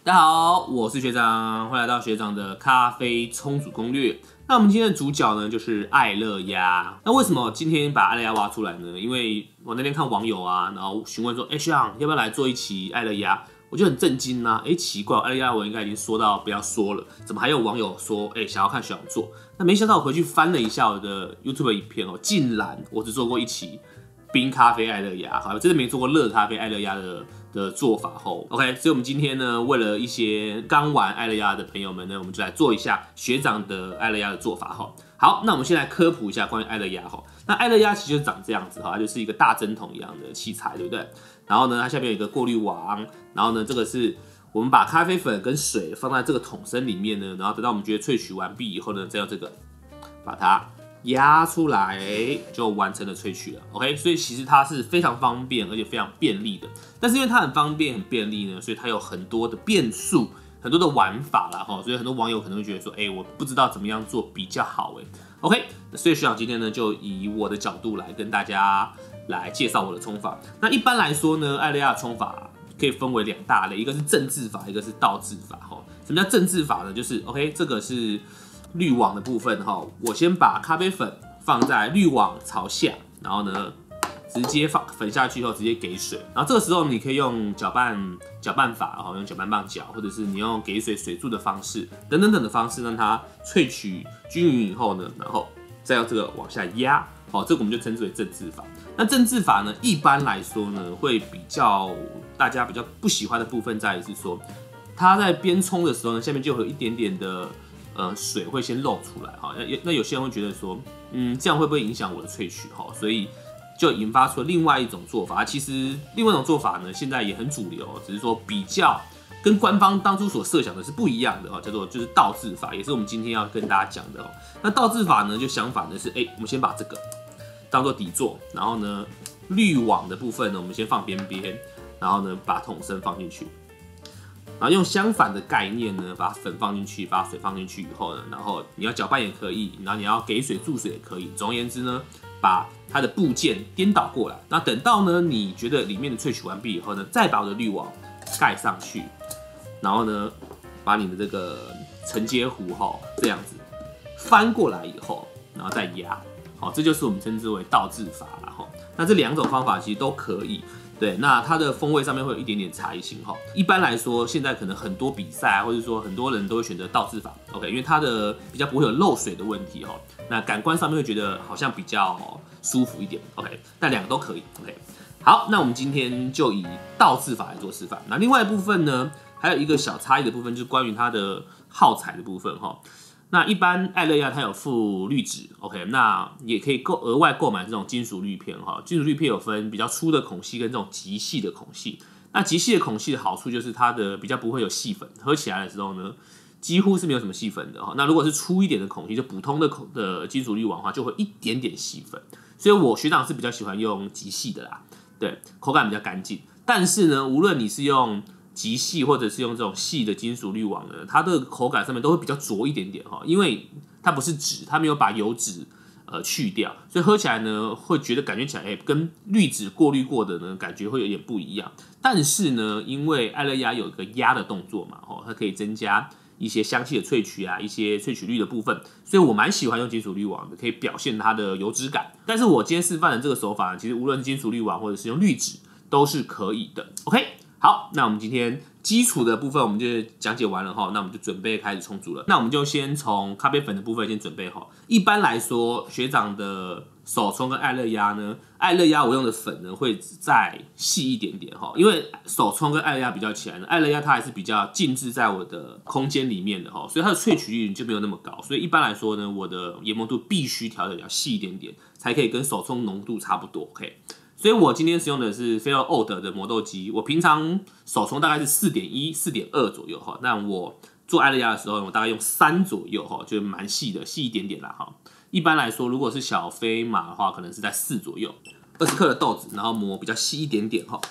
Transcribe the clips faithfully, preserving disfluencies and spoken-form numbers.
大家好，我是学长，欢迎来到学长的咖啡冲煮攻略。那我们今天的主角呢，就是爱乐压。那为什么今天把爱乐压挖出来呢？因为我那天看网友啊，然后询问说，哎、欸，学长要不要来做一期爱乐压？我就很震惊啊，哎、欸，奇怪，爱乐压我应该已经说到不要说了，怎么还有网友说，哎、欸，想要看学长做？那没想到我回去翻了一下我的 YouTube 影片哦，竟然我只做过一期冰咖啡爱乐压，好，真的没做过热咖啡爱乐压的。的做法后 ，OK， 所以我们今天呢，为了一些刚玩爱乐压的朋友们呢，我们就来做一下学长的爱乐压的做法哈。好，那我们先来科普一下关于爱乐压哈。那爱乐压其实就是长这样子哈，它就是一个大针筒一样的器材，对不对？然后呢，它下面有一个过滤网，然后呢，这个是我们把咖啡粉跟水放在这个桶身里面呢，然后等到我们觉得萃取完毕以后呢，再用这个把它压出来就完成了萃取了 ，OK， 所以其实它是非常方便而且非常便利的。但是因为它很方便很便利呢，所以它有很多的变数，很多的玩法啦哈，所以很多网友可能会觉得说，哎、欸，我不知道怎么样做比较好哎 ，OK， 所以学长今天呢就以我的角度来跟大家来介绍我的冲法。那一般来说呢，爱乐压的冲法可以分为两大类，一个是正制法，一个是倒制法哈。什么叫正制法呢？就是 OK， 这个是滤网的部分哈，我先把咖啡粉放在滤网朝下，然后呢，直接放粉下去后直接给水，然后这个时候你可以用搅拌搅拌法，然后用搅拌棒搅，或者是你用给水水柱的方式，等等等的方式让它萃取均匀以后呢，然后再用这个往下压，好，这个我们就称之为正制法。那正制法呢，一般来说呢，会比较大家比较不喜欢的部分在于是说，它在边冲的时候呢，下面就有一点点的。呃，水会先漏出来哈，那有些人会觉得说，嗯，这样会不会影响我的萃取哈？所以就引发出了另外一种做法。其实另外一种做法呢，现在也很主流，只是说比较跟官方当初所设想的是不一样的哈，叫做就是倒制法，也是我们今天要跟大家讲的哦。那倒制法呢，就相反的是，哎、欸，我们先把这个当做底座，然后呢，滤网的部分呢，我们先放边边，然后呢，把桶身放进去。然后用相反的概念呢，把粉放进去，把水放进去以后呢，然后你要搅拌也可以，然后你要给水注水也可以。总而言之呢，把它的部件颠倒过来。那等到呢，你觉得里面的萃取完毕以后呢，再把我的滤网盖上去，然后呢，把你的这个承接壶哈这样子翻过来以后，然后再压。好，这就是我们称之为倒制法啦哈。那这两种方法其实都可以。对，那它的风味上面会有一点点差异性哈。一般来说，现在可能很多比赛，或者说很多人都会选择倒制法 ，OK， 因为它的比较不会有漏水的问题哈。那感官上面会觉得好像比较舒服一点 ，OK， 但两个都可以 ，OK。好，那我们今天就以倒制法来做示范。那另外一部分呢，还有一个小差异的部分，就是关于它的耗材的部分哈。那一般爱乐压它有附滤纸 ，OK， 那也可以购额外购买这种金属滤片哈。金属滤片有分比较粗的孔隙跟这种极细的孔隙。那极细的孔隙的好处就是它的比较不会有细粉，喝起来的时候呢，几乎是没有什么细粉的哈。那如果是粗一点的孔隙，就普通的孔的金属滤网的话，就会一点点细粉。所以我学长是比较喜欢用极细的啦，对，口感比较干净。但是呢，无论你是用极细或者是用这种细的金属滤网呢，它的口感上面都会比较浊一点点哈，因为它不是纸，它没有把油脂呃去掉，所以喝起来呢会觉得感觉起来，哎、欸，跟滤纸过滤过的呢感觉会有点不一样。但是呢，因为爱乐压有一个压的动作嘛，哦，它可以增加一些香气的萃取啊，一些萃取率的部分，所以我蛮喜欢用金属滤网的，可以表现它的油脂感。但是我今天示范的这个手法呢，其实无论是金属滤网或者是用滤纸都是可以的 ，OK。好，那我们今天基础的部分我们就讲解完了哈，那我们就准备开始冲煮了。那我们就先从咖啡粉的部分先准备好。一般来说，学长的手冲跟爱乐压呢，爱乐压我用的粉呢会再细一点点哈，因为手冲跟爱乐压比较起来呢，爱乐压它还是比较静置在我的空间里面的哈，所以它的萃取率就没有那么高。所以一般来说呢，我的研磨度必须调的比较细一点点，才可以跟手冲浓度差不多 ，OK。所以我今天使用的是 Felo Old 的磨豆机，我平常手冲大概是 四点一、四点二 左右哈，那我做爱乐压的时候，我大概用三左右哈，就蛮细的，细一点点啦哈。一般来说，如果是小飞马的话，可能是在四左右，二十克的豆子，然后磨比较细一点点哈。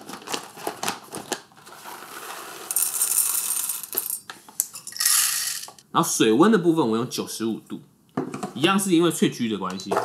然后水温的部分我用九十五度，一样是因为萃取的关系。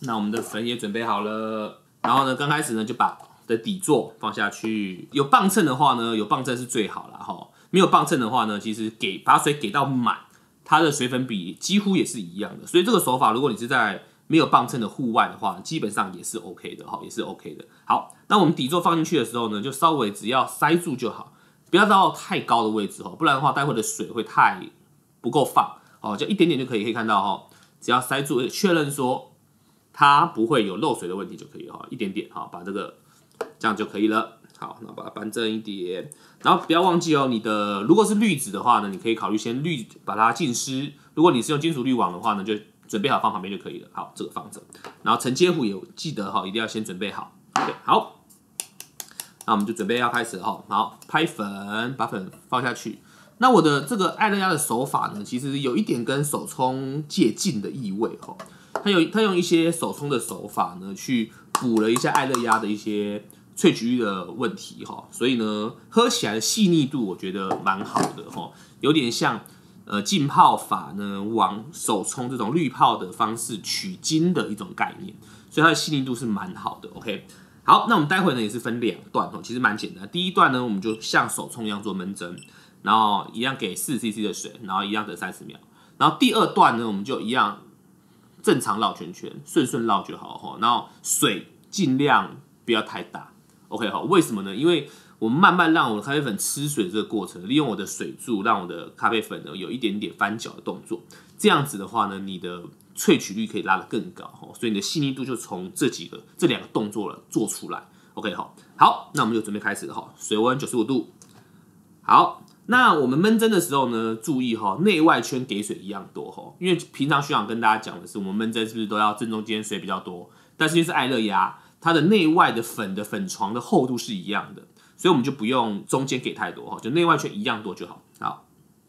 那我们的粉也准备好了，然后呢，刚开始呢就把的底座放下去。有磅秤的话呢，有磅秤是最好啦哈。没有磅秤的话呢，其实给把水给到满，它的水粉比几乎也是一样的。所以这个手法，如果你是在没有磅秤的户外的话，基本上也是 OK 的哈，也是 OK 的。好，那我们底座放进去的时候呢，就稍微只要塞住就好，不要到太高的位置哈，不然的话，待会的水会太不够放哦，就一点点就可以，可以看到哈，只要塞住，确认说它不会有漏水的问题就可以哈，一点点哈，把这个这样就可以了。好，那把它扳正一点，然后不要忘记哦，你的如果是滤纸的话呢，你可以考虑先滤把它浸湿。如果你是用金属滤网的话呢，就准备好放旁边就可以了。好，这个放着，然后承接壶也记得哈，一定要先准备好。对，好，那我们就准备要开始了哈。好，拍粉，把粉放下去。那我的这个爱乐压的手法呢，其实有一点跟手冲借镜的意味哈。它有它用一些手冲的手法呢，去补了一下爱乐压的一些萃取率的问题哈，所以呢，喝起来的细腻度我觉得蛮好的哈，有点像呃浸泡法呢往手冲这种滤泡的方式取精的一种概念，所以它的细腻度是蛮好的。OK， 好，那我们待会呢也是分两段哦，其实蛮简单。第一段呢，我们就像手冲一样做闷蒸，然后一样给四十 C C 的水，然后一样等三十秒。然后第二段呢，我们就一样正常绕圈圈，顺顺绕就好哈，然后水尽量不要太大。OK 好，为什么呢？因为我们慢慢让我的咖啡粉吃水这个过程，利用我的水柱让我的咖啡粉呢有一点点翻搅的动作，这样子的话呢，你的萃取率可以拉得更高，所以你的细腻度就从这几个这两个动作了做出来。OK 好，好，那我们就准备开始了哈，水温九十五度。好，那我们焖蒸的时候呢，注意哈，内外圈给水一样多哈，因为平常学长跟大家讲的是，我们焖蒸是不是都要正中间水比较多？但是因为是爱乐压，它的内外的粉的粉床的厚度是一样的，所以我们就不用中间给太多哈，就内外圈一样多就好。好，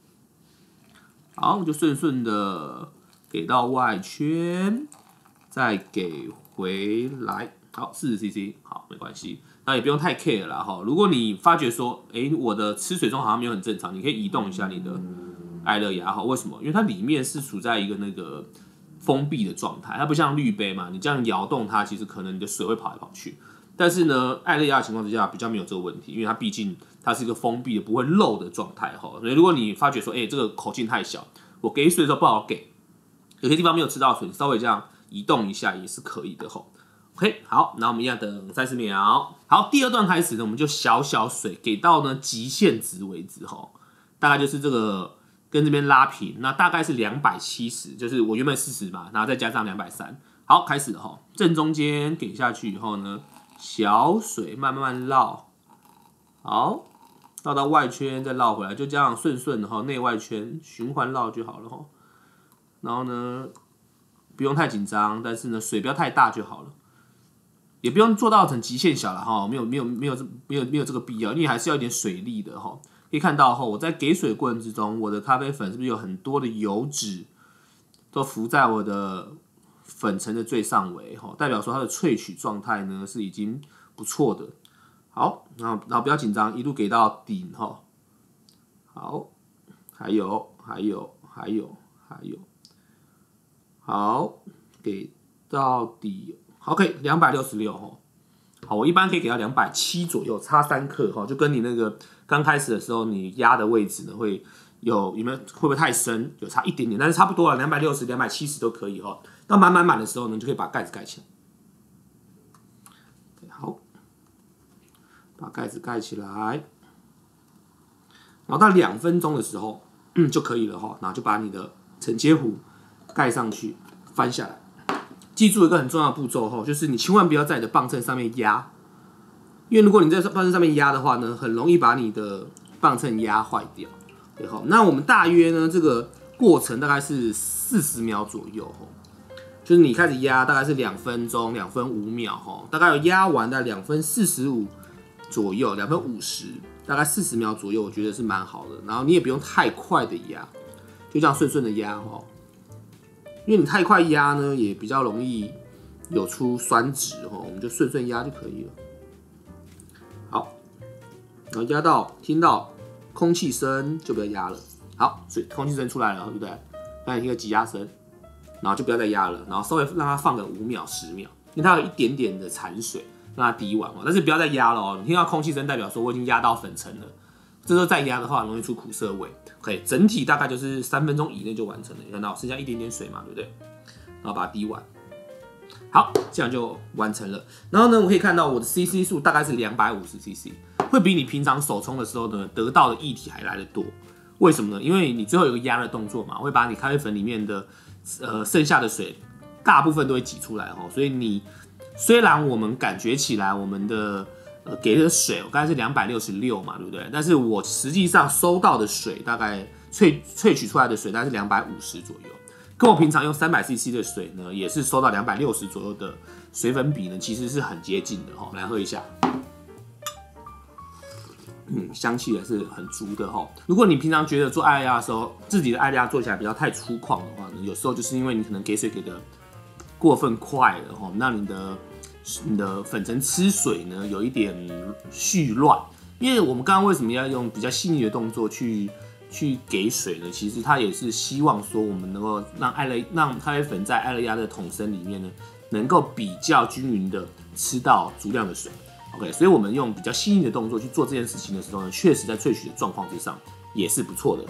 好，就顺顺的给到外圈，再给回来。好，四十 C C， 好，没关系，那也不用太 care 啦哈。如果你发觉说，哎，我的吃水中好像没有很正常，你可以移动一下你的爱乐压哈。为什么？因为它里面是处在一个那个封闭的状态，它不像滤杯嘛，你这样摇动它，其实可能你的水会跑来跑去。但是呢，爱乐压的情况之下比较没有这个问题，因为它毕竟它是一个封闭的、不会漏的状态哈。所以如果你发觉说，哎，这个口径太小，我给水的时候不好给，有些地方没有吃到水，稍微这样移动一下也是可以的哈。OK， 好，那我们一样等三十秒。好，第二段开始呢，我们就小小水给到呢极限值为止哈，大概就是这个跟这边拉平，那大概是两百七十，就是我原本四十嘛，然后再加上两百三十。好，开始了哈，正中间给下去以后呢，小水慢慢绕，好，绕到外圈再绕回来，就这样顺顺的哈，内外圈循环绕就好了哈。然后呢，不用太紧张，但是呢，水不要太大就好了。也不用做到成极限小了哈，没有没有没有没有没有这个必要，因为还是要一点水力的哈。可以看到哈，我在给水的过程之中，我的咖啡粉是不是有很多的油脂都浮在我的粉层的最上围哈，代表说它的萃取状态呢是已经不错的。好，然后然后不要紧张，一路给到顶哈。好，还有还有还有还有，好，给到底。OK， 两百六十六哈，好，我一般可以给到两百七左右，差三克哈，就跟你那个刚开始的时候你压的位置呢会有有没有会不会太深，有差一点点，但是差不多了，两百六十、两百七十都可以哈。到满满满的时候呢，你就可以把盖子盖起来。好，把盖子盖起来，然后到两分钟的时候，嗯就可以了哈，然后就把你的承接壶盖上去，翻下来。记住一个很重要的步骤哈，就是你千万不要在你的磅秤上面压，因为如果你在磅秤上面压的话呢，很容易把你的磅秤压坏掉。对哈，那我们大约呢这个过程大概是四十秒左右哈，就是你开始压大概是两分钟、两分五秒哈，大概有压完在两分四十五左右，两分五十，大概四十秒左右，我觉得是蛮好的。然后你也不用太快的压，就这样顺顺的压哈。因为你太快压呢，也比较容易有出酸质哈，我们就顺顺压就可以了。好，然后压到听到空气声就不要压了。好，所以空气声出来了，对不对？那你听个挤压声， 然后就不要再压了，然后稍微让它放个五秒、十秒，因为它有一点点的残水，让它滴完哦。但是不要再压了哦，你听到空气声代表说我已经压到粉层了，这时候再压的话容易出苦涩味。OK， 整体大概就是三分钟以内就完成了，你看到剩下一点点水嘛，对不对？然后把它滴完。好，这样就完成了。然后呢，我可以看到我的 C C 数大概是两百五十 C C， 会比你平常手冲的时候呢得到的液体还来得多。为什么呢？因为你最后有个压的动作嘛，会把你咖啡粉里面的呃剩下的水大部分都会挤出来哦。所以你虽然我们感觉起来我们的呃给的水，我刚才是两百六十六嘛，对不对？但是我实际上收到的水大概萃萃取出来的水大概是两百五十左右。跟我平常用三百 C C 的水呢，也是收到两百六十左右的水粉比呢，其实是很接近的哈。来喝一下，嗯，香气也是很足的哈。如果你平常觉得做艾乐压的时候，自己的艾乐压做起来比较太粗犷的话呢，有时候就是因为你可能给水给的过分快了哈，那你的你的粉层吃水呢有一点絮乱。因为我们刚刚为什么要用比较细腻的动作去？去给水呢，其实它也是希望说我们能够让艾乐让咖啡粉在艾乐压的桶身里面呢，能够比较均匀的吃到足量的水。OK， 所以我们用比较细腻的动作去做这件事情的时候呢，确实在萃取的状况之上也是不错的。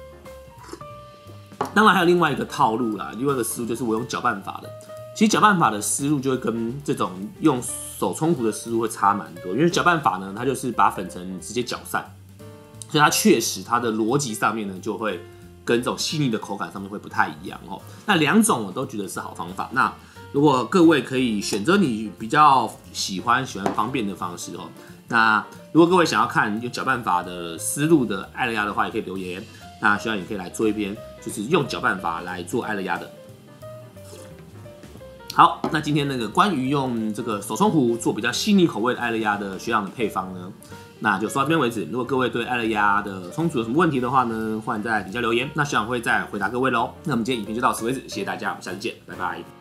当然还有另外一个套路啦，另外一个思路就是我用搅拌法的。其实搅拌法的思路就会跟这种用手冲壶的思路会差蛮多，因为搅拌法呢，它就是把粉层直接搅散。所以它确实，它的逻辑上面呢，就会跟这种细腻的口感上面会不太一样哦。那两种我都觉得是好方法。那如果各位可以选择你比较喜欢、喜欢方便的方式哦。那如果各位想要看用搅拌法的思路的艾乐压的话，也可以留言。那希望你可以来做一篇，就是用搅拌法来做艾乐压的。好，那今天那个关于用这个手冲壶做比较细腻口味的艾乐压的学长的配方呢，那就说到这边为止。如果各位对艾乐压的冲煮有什么问题的话呢，欢迎在底下留言，那学长会再回答各位喽。那我们今天影片就到此为止，谢谢大家，我们下次见，拜拜。